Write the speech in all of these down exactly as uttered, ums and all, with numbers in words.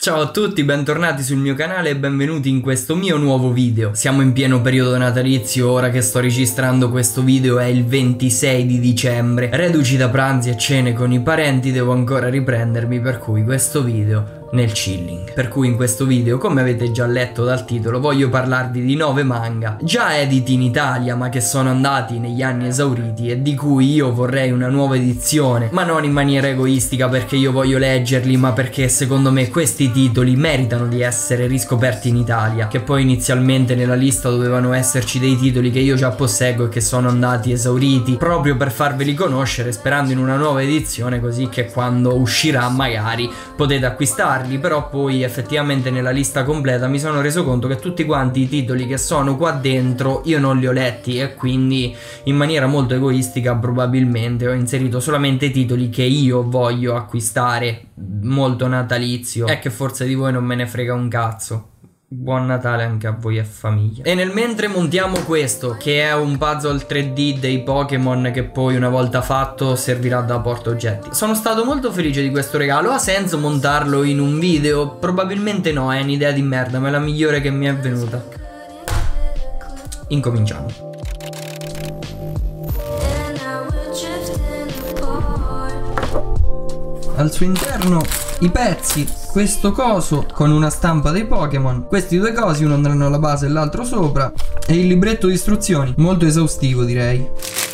Ciao a tutti, bentornati sul mio canale e benvenuti in questo mio nuovo video. Siamo in pieno periodo natalizio, ora che sto registrando questo video è il ventisei di dicembre. Reduci da pranzi e cene con i parenti, devo ancora riprendermi, per cui questo video nel chilling. Per cui in questo video, come avete già letto dal titolo, voglio parlarvi di nove manga già editi in Italia ma che sono andati negli anni esauriti e di cui io vorrei una nuova edizione, ma non in maniera egoistica perché io voglio leggerli, ma perché secondo me questi titoli meritano di essere riscoperti in Italia, che poi inizialmente nella lista dovevano esserci dei titoli che io già posseggo e che sono andati esauriti, proprio per farveli conoscere, sperando in una nuova edizione, così che quando uscirà magari potete acquistarli. Però poi effettivamente nella lista completa mi sono reso conto che tutti quanti i titoli che sono qua dentro io non li ho letti e quindi in maniera molto egoistica probabilmente ho inserito solamente titoli che io voglio acquistare, molto natalizio, e che forse di voi non me ne frega un cazzo. Buon Natale anche a voi e famiglia. E nel mentre montiamo questo, che è un puzzle tre D dei Pokémon che poi una volta fatto servirà da porta oggetti. Sono stato molto felice di questo regalo. Ha senso montarlo in un video? Probabilmente no, è un'idea di merda, ma è la migliore che mi è venuta. Incominciamo. Al suo interno i pezzi, questo coso con una stampa dei Pokémon, questi due cosi, uno andranno alla base e l'altro sopra, e il libretto di istruzioni, molto esaustivo direi.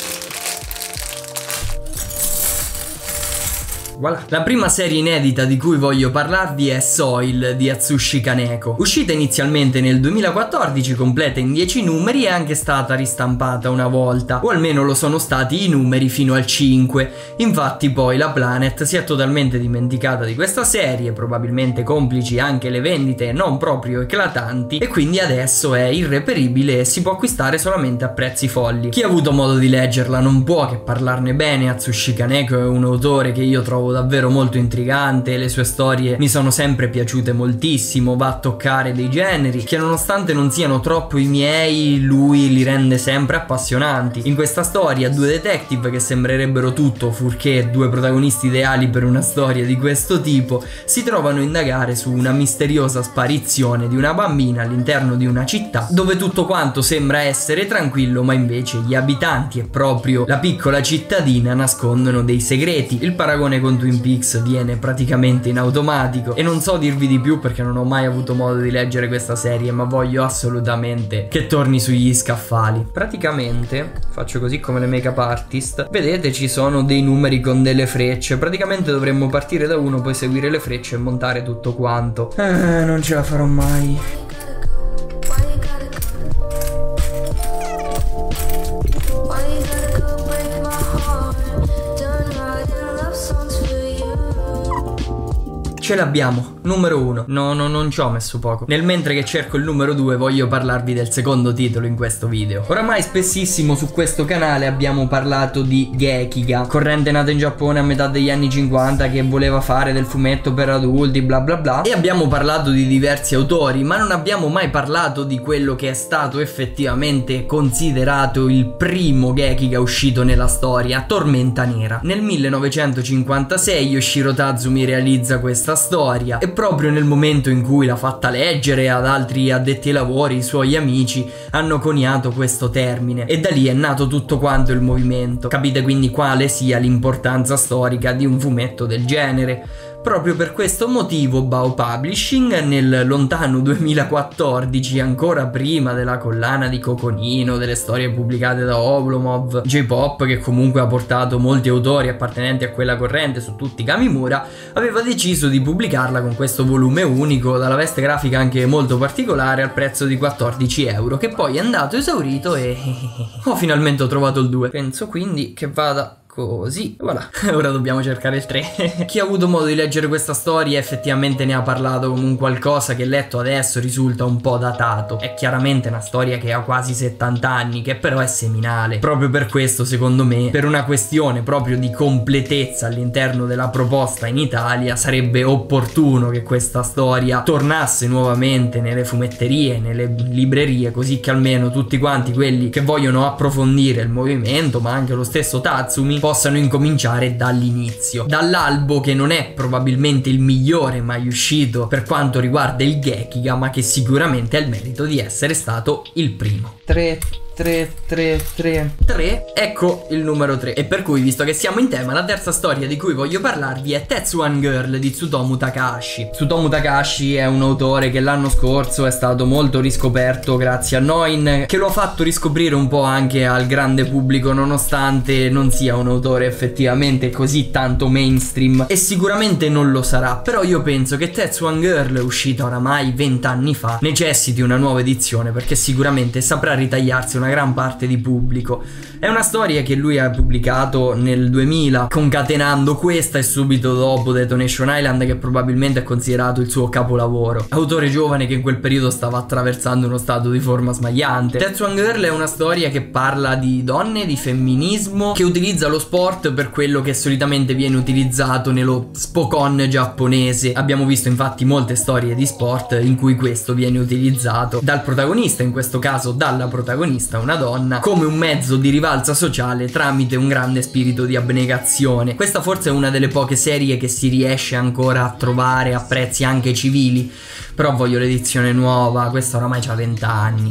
Voilà. La prima serie inedita di cui voglio parlarvi è Soil di Atsushi Kaneko. Uscita inizialmente nel duemilaquattordici, completa in dieci numeri, è anche stata ristampata una volta, o almeno lo sono stati i numeri fino al cinque. Infatti poi la Planet si è totalmente dimenticata di questa serie, probabilmente complici anche le vendite non proprio eclatanti, e quindi adesso è irreperibile e si può acquistare solamente a prezzi folli. Chi ha avuto modo di leggerla non può che parlarne bene. Atsushi Kaneko è un autore che io trovo davvero molto intrigante, le sue storie mi sono sempre piaciute moltissimo, va a toccare dei generi che nonostante non siano troppo i miei, lui li rende sempre appassionanti. In questa storia due detective che sembrerebbero tutto fuorché due protagonisti ideali per una storia di questo tipo si trovano a indagare su una misteriosa sparizione di una bambina all'interno di una città dove tutto quanto sembra essere tranquillo, ma invece gli abitanti e proprio la piccola cittadina nascondono dei segreti. Il paragone con Twin Peaks viene praticamente in automatico e non so dirvi di più perché non ho mai avuto modo di leggere questa serie, ma voglio assolutamente che torni sugli scaffali. Praticamente faccio così come le make up artist, vedete ci sono dei numeri con delle frecce, praticamente dovremmo partire da uno, poi seguire le frecce e montare tutto quanto. Eh, non ce la farò mai. Ce l'abbiamo, numero uno. No, no, non ci ho messo poco. Nel mentre che cerco il numero due voglio parlarvi del secondo titolo in questo video. Oramai spessissimo su questo canale abbiamo parlato di Gekiga, corrente nata in Giappone a metà degli anni cinquanta che voleva fare del fumetto per adulti bla bla bla, e abbiamo parlato di diversi autori, ma non abbiamo mai parlato di quello che è stato effettivamente considerato il primo Gekiga uscito nella storia, Tormenta Nera. Nel millenovecentocinquantasei Yoshiro Tazumi realizza questa storia e proprio nel momento in cui l'ha fatta leggere ad altri addetti ai lavori, i suoi amici hanno coniato questo termine e da lì è nato tutto quanto il movimento. Capite quindi quale sia l'importanza storica di un fumetto del genere. Proprio per questo motivo Bao Publishing nel lontano duemilaquattordici, ancora prima della collana di Coconino, delle storie pubblicate da Oblomov, J-Pop, che comunque ha portato molti autori appartenenti a quella corrente su tutti i Kamimura, aveva deciso di pubblicarla con questo volume unico dalla veste grafica anche molto particolare al prezzo di quattordici euro, che poi è andato esaurito e ho finalmente ho trovato il due. Penso quindi che vada così, voilà. Ora dobbiamo cercare il tre. Chi ha avuto modo di leggere questa storia effettivamente ne ha parlato come un qualcosa che letto adesso risulta un po' datato. È chiaramente una storia che ha quasi settanta anni, che però è seminale. Proprio per questo, secondo me, per una questione proprio di completezza all'interno della proposta in Italia, sarebbe opportuno che questa storia tornasse nuovamente nelle fumetterie, nelle librerie, così che almeno tutti quanti quelli che vogliono approfondire il movimento, ma anche lo stesso Tatsumi, possano incominciare dall'inizio, dall'albo che non è probabilmente il migliore mai uscito per quanto riguarda il Gekiga, ma che sicuramente ha il merito di essere stato il primo. tre tre tre tre tre, ecco il numero tre. E per cui, visto che siamo in tema, la terza storia di cui voglio parlarvi è Tetsuwan Girl di Tsutomu Takahashi. Tsutomu Takahashi è un autore che l'anno scorso è stato molto riscoperto grazie a Noin, che lo ha fatto riscoprire un po' anche al grande pubblico, nonostante non sia un autore effettivamente così tanto mainstream, e sicuramente non lo sarà. Però io penso che Tetsuwan Girl, uscita oramai vent'anni fa, necessiti una nuova edizione, perché sicuramente saprà ritagliarsi una gran parte di pubblico. È una storia che lui ha pubblicato nel duemila, concatenando questa e subito dopo Detonation Island, che probabilmente è considerato il suo capolavoro. Autore giovane che in quel periodo stava attraversando uno stato di forma smagliante. Tetsuwan Girl è una storia che parla di donne, di femminismo, che utilizza lo sport per quello che solitamente viene utilizzato nello Spokon giapponese. Abbiamo visto infatti molte storie di sport in cui questo viene utilizzato dal protagonista, in questo caso dalla protagonista, una donna, come un mezzo di rivalsa sociale tramite un grande spirito di abnegazione. Questa forse è una delle poche serie che si riesce ancora a trovare a prezzi anche civili, però voglio l'edizione nuova, questa oramai c'ha vent'anni.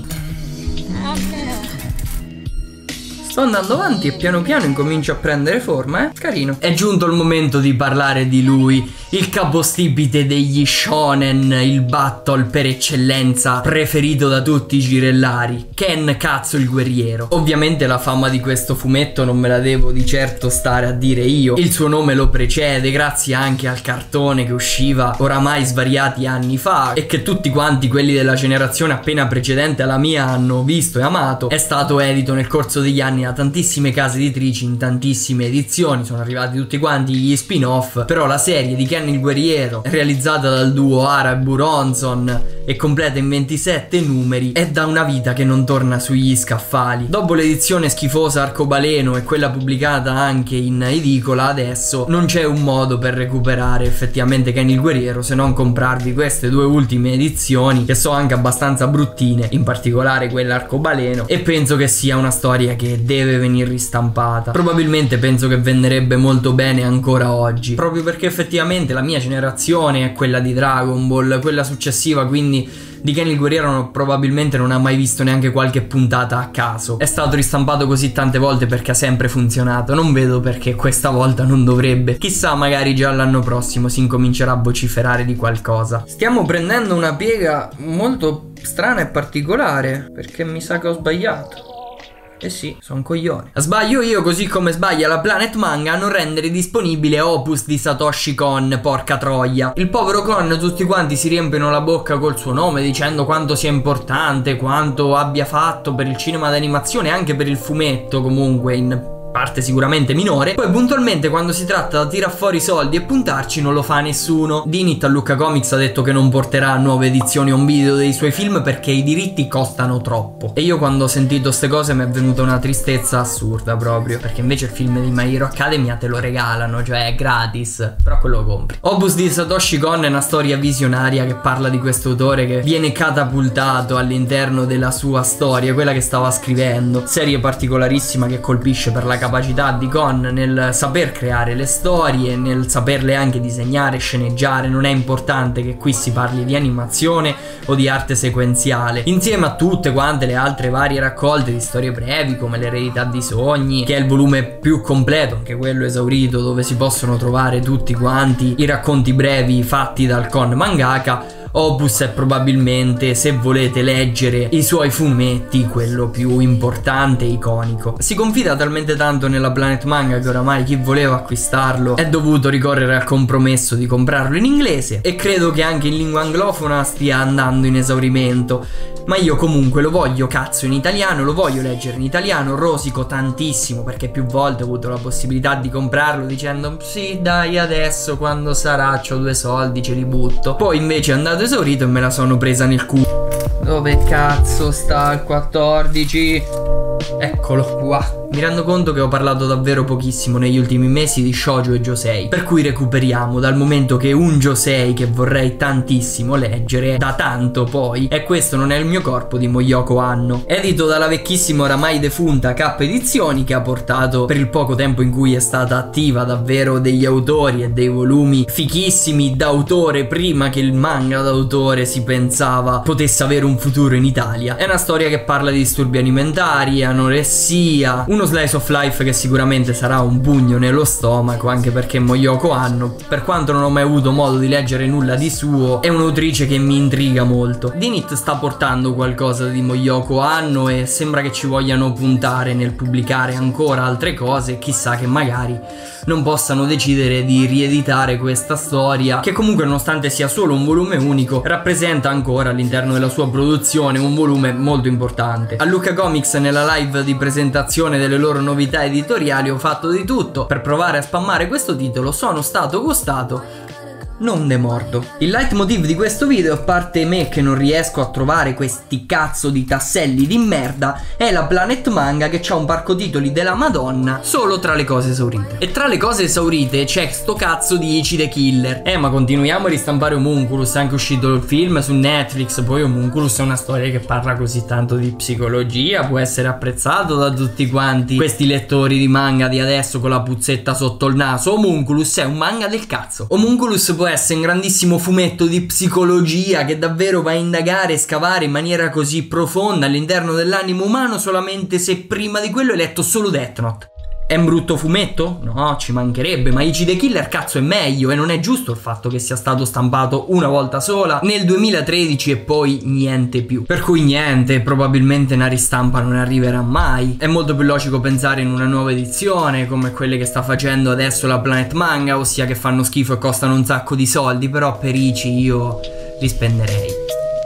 Sto andando avanti e piano piano incomincio a prendere forma, eh? Carino. È giunto il momento di parlare di lui, il capostipite degli shonen, il battle per eccellenza, preferito da tutti i girellari, Ken Cazzo il guerriero. Ovviamente la fama di questo fumetto non me la devo di certo stare a dire io. Il suo nome lo precede grazie anche al cartone che usciva oramai svariati anni fa e che tutti quanti quelli della generazione appena precedente alla mia hanno visto e amato. È stato edito nel corso degli anni da tantissime case editrici in tantissime edizioni, sono arrivati tutti quanti gli spin-off, però la serie di Ken il guerriero, realizzata dal duo Hara e Buronson e completa in ventisette numeri, è da una vita che non torna sugli scaffali. Dopo l'edizione schifosa Arcobaleno e quella pubblicata anche in edicola, adesso non c'è un modo per recuperare effettivamente Ken il guerriero se non comprarvi queste due ultime edizioni, che sono anche abbastanza bruttine, in particolare quella Arcobaleno, e penso che sia una storia che deve venire ristampata. Probabilmente penso che venderebbe molto bene ancora oggi, proprio perché effettivamente la mia generazione è quella di Dragon Ball, quella successiva quindi di Ken il guerriero no, probabilmente non ha mai visto neanche qualche puntata a caso. È stato ristampato così tante volte perché ha sempre funzionato, non vedo perché questa volta non dovrebbe. Chissà, magari già l'anno prossimo si incomincerà a vociferare di qualcosa. Stiamo prendendo una piega molto strana e particolare, perché mi sa che ho sbagliato. Eh sì, sono un coglione. Sbaglio io così come sbaglia la Planet Manga a non rendere disponibile Opus di Satoshi Kon, porca troia. Il povero Kon, tutti quanti si riempiono la bocca col suo nome dicendo quanto sia importante, quanto abbia fatto per il cinema d'animazione e anche per il fumetto comunque in parte sicuramente minore. Poi puntualmente quando si tratta da tirar fuori soldi e puntarci non lo fa nessuno. Dinit a Lucca Comics ha detto che non porterà nuove edizioni on video dei suoi film perché i diritti costano troppo. E io quando ho sentito ste cose mi è venuta una tristezza assurda proprio, perché invece il film di My Hero Academia te lo regalano, cioè è gratis, però quello lo compri. Opus di Satoshi Kon è una storia visionaria che parla di questo autore che viene catapultato all'interno della sua storia, quella che stava scrivendo. Serie particolarissima che colpisce per la capacità di Kon nel saper creare le storie, nel saperle anche disegnare, sceneggiare. Non è importante che qui si parli di animazione o di arte sequenziale, insieme a tutte quante le altre varie raccolte di storie brevi come l'eredità di sogni, che è il volume più completo, anche quello esaurito, dove si possono trovare tutti quanti i racconti brevi fatti dal Kon mangaka. Opus è probabilmente, se volete leggere i suoi fumetti, quello più importante e iconico. Si confida talmente tanto nella Planet Manga che oramai chi voleva acquistarlo è dovuto ricorrere al compromesso di comprarlo in inglese, e credo che anche in lingua anglofona stia andando in esaurimento. Ma io comunque lo voglio cazzo in italiano, lo voglio leggere in italiano, rosico tantissimo perché più volte ho avuto la possibilità di comprarlo dicendo sì dai adesso quando sarà c'ho due soldi ce li butto. Poi invece è andato esaurito e me la sono presa nel culo. Dove cazzo sta il quattordici? Eccolo qua. Mi rendo conto che ho parlato davvero pochissimo negli ultimi mesi di shoujo e josei, per cui recuperiamo, dal momento che un josei che vorrei tantissimo leggere da tanto poi è Questo non è il mio corpo di Moyoko Anno, edito dalla vecchissima oramai defunta K Edizioni, che ha portato, per il poco tempo in cui è stata attiva, davvero degli autori e dei volumi fichissimi d'autore prima che il manga d'autore si pensava potesse avere un futuro in Italia. È una storia che parla di disturbi alimentari, anoressia, uno slice of life che sicuramente sarà un pugno nello stomaco, anche perché Moyoko Anno, per quanto non ho mai avuto modo di leggere nulla di suo, è un'autrice che mi intriga molto. Dinit sta portando qualcosa di Moyoko Anno e sembra che ci vogliano puntare nel pubblicare ancora altre cose, chissà che magari non possano decidere di rieditare questa storia, che comunque, nonostante sia solo un volume unico, rappresenta ancora all'interno della sua produzione un volume molto importante. A Lucca Comics, nella live di presentazione delle loro novità editoriali, ho fatto di tutto per provare a spammare questo titolo, sono stato gustato non de morto. Il leitmotiv di questo video, a parte me che non riesco a trovare questi cazzo di tasselli di merda, è la Planet Manga, che c'ha un parco titoli della Madonna solo tra le cose esaurite. E tra le cose esaurite c'è sto cazzo di Ichi the Killer. Eh ma continuiamo a ristampare Homunculus, è anche uscito il film su Netflix. Poi Homunculus è una storia che parla così tanto di psicologia, può essere apprezzato da tutti quanti questi lettori di manga di adesso con la puzzetta sotto il naso. Homunculus è un manga del cazzo. Homunculus può essere un grandissimo fumetto di psicologia che davvero va a indagare e scavare in maniera così profonda all'interno dell'animo umano, solamente se prima di quello hai letto solo Death Note. È un brutto fumetto? No, ci mancherebbe, ma Ichi the Killer cazzo è meglio, e non è giusto il fatto che sia stato stampato una volta sola nel duemilatredici e poi niente più. Per cui niente, probabilmente una ristampa non arriverà mai. È molto più logico pensare in una nuova edizione, come quelle che sta facendo adesso la Planet Manga, ossia che fanno schifo e costano un sacco di soldi, però per Ichi io li spenderei.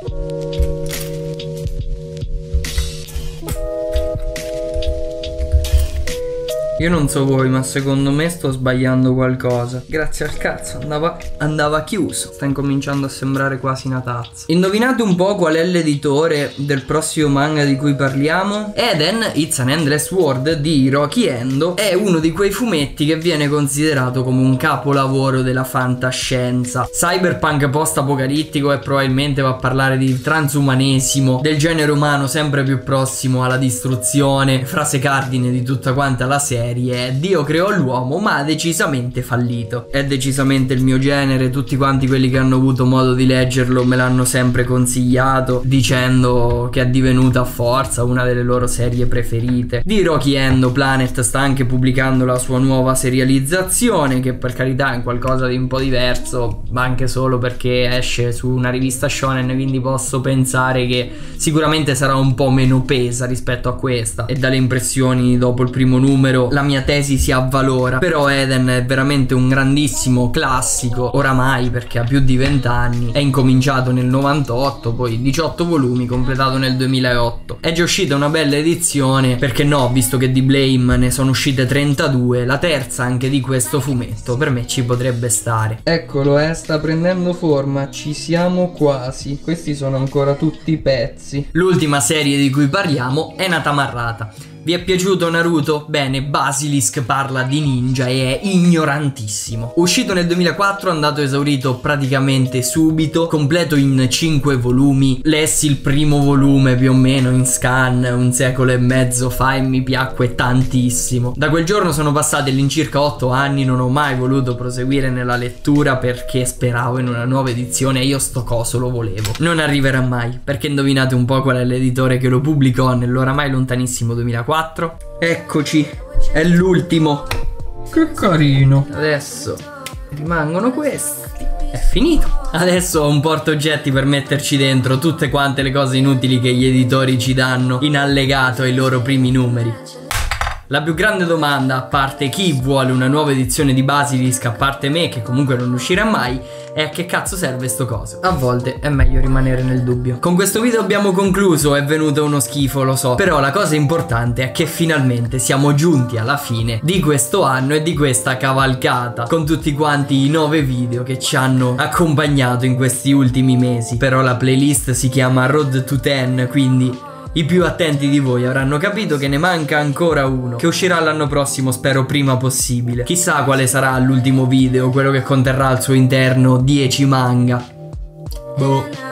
Io non so voi, ma secondo me sto sbagliando qualcosa. Grazie al cazzo, andava, andava chiuso. Sta incominciando a sembrare quasi una tazza. Indovinate un po' qual è l'editore del prossimo manga di cui parliamo? Eden, It's an Endless World di Hiroki Endo è uno di quei fumetti che viene considerato come un capolavoro della fantascienza. Cyberpunk post-apocalittico, e probabilmente va a parlare di transumanesimo, del genere umano sempre più prossimo alla distruzione. Frase cardine di tutta quanta la serie è: Dio creò l'uomo ma ha decisamente fallito. È decisamente il mio genere, tutti quanti quelli che hanno avuto modo di leggerlo me l'hanno sempre consigliato, dicendo che è divenuta a forza una delle loro serie preferite. Di Hiroki Endo Planet sta anche pubblicando la sua nuova serializzazione, che per carità è qualcosa di un po' diverso, ma anche solo perché esce su una rivista shonen, quindi posso pensare che sicuramente sarà un po' meno pesa rispetto a questa, e dalle impressioni dopo il primo numero la mia tesi si avvalora. Però Eden è veramente un grandissimo classico oramai, perché ha più di venti anni, è incominciato nel novantotto, poi diciotto volumi, completato nel duemilaotto. È già uscita una bella edizione, perché no, visto che di Blame ne sono uscite trentadue, la terza anche di questo fumetto per me ci potrebbe stare. Eccolo, eh, sta prendendo forma, ci siamo quasi. Questi sono ancora tutti pezzi. L'ultima serie di cui parliamo è Natamarrata. Vi è piaciuto Naruto? Bene, Basilisk parla di ninja e è ignorantissimo. Uscito nel duemilaquattro, andato esaurito praticamente subito, completo in cinque volumi. Lessi il primo volume più o meno in scan un secolo e mezzo fa e mi piacque tantissimo. Da quel giorno sono passati all'incirca otto anni, non ho mai voluto proseguire nella lettura perché speravo in una nuova edizione e io sto coso lo volevo. Non arriverà mai, perché indovinate un po' qual è l'editore che lo pubblicò nell'oramai lontanissimo duemilaquattro? Eccoci, è l'ultimo. Che carino. Adesso rimangono questi. È finito. Adesso ho un portaoggetti per metterci dentro tutte quante le cose inutili che gli editori ci danno in allegato ai loro primi numeri. La più grande domanda, a parte chi vuole una nuova edizione di Basilisk, a parte me che comunque non uscirà mai, è a che cazzo serve sto coso. A volte è meglio rimanere nel dubbio. Con questo video abbiamo concluso, è venuto uno schifo, lo so, però la cosa importante è che finalmente siamo giunti alla fine di questo anno e di questa cavalcata, con tutti quanti i nove video che ci hanno accompagnato in questi ultimi mesi. Però la playlist si chiama Road to dieci, quindi I più attenti di voi avranno capito che ne manca ancora uno, che uscirà l'anno prossimo, spero prima possibile. Chissà quale sarà l'ultimo video, quello che conterrà al suo interno dieci manga. Boh.